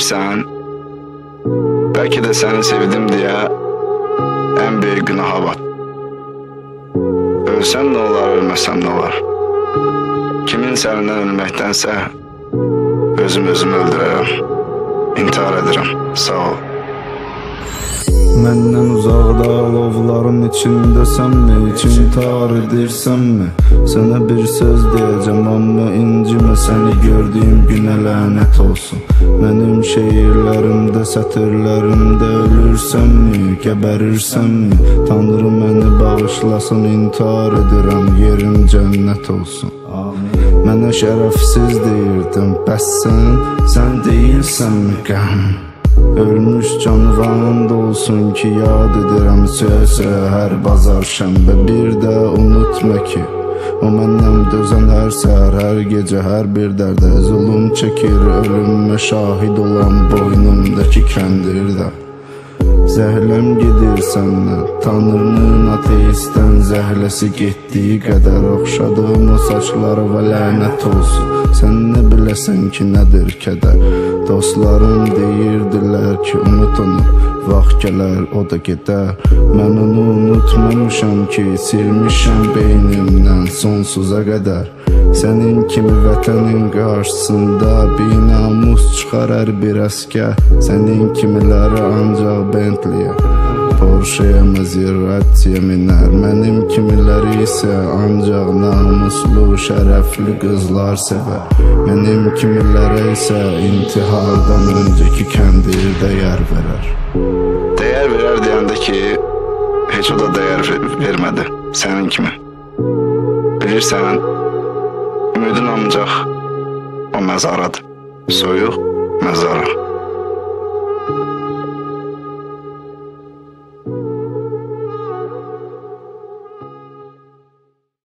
Bilirsən, bəlkə də səni sevdim deyə ən böyük günaha bat. Ölsəm nə olar, ölməsəm nə olar? Kimin sənindən ölməkdənsə özümü öldürərəm, intihar edirəm, sağ ol. Məndən uzaqda alovların içindəsənmi, için intihar edirsənmi? Sənə bir söz deyəcəm, amma incimə, səni gördüyüm günə lənət olsun. Mənim şeirlərimdə, sətirlərimdə ölürsənmi, gəbərirsənmi? Tanrı məni bağışlasın, intihar edirəm, yerim cənnət olsun. Mənə şərəfsiz deyirdim, bəs sən deyilsənmi qəm? Ölmüş canıvan da olsun ki, yad edirəm söyə-söyə hər bazar şənbə. Bir də unutma ki, o məndən dözən hər səhər, hər gecə, hər bir dərdə zulüm çəkir, ölümmə şahid olan boynumdakı kəndirdə. Zəhləm gedir səndən, Tanrının ateistdən zəhləsi getdiyi qədər, oxşadığım o saçları və lənət olsun. Sən nə biləsən ki, nədir kədər? Dostlarım deyirdilər ki, unut onu, vaxt gələr, o da gedər. Mən onu unutmamışam ki, silmişəm beynimdən sonsuza qədər. Sənin kimi vətənin qarşısında binamus çıxar hər bir əskər. Sənin kimiləri ancaq Bentley'ə, Porsche'yə, Maserati'yə minər. Mənim kimiləri isə ancaq namuslu, şərəfli qızlar sevər. Mənim kimilərə isə intihardan öncəki kəndirdə yer verər. Dəyər verər deyəndə ki, heç o da dəyər vermədi, sənin kimi. Bilirsən, ümidin ancaq o məzaradır, soyuq məzara.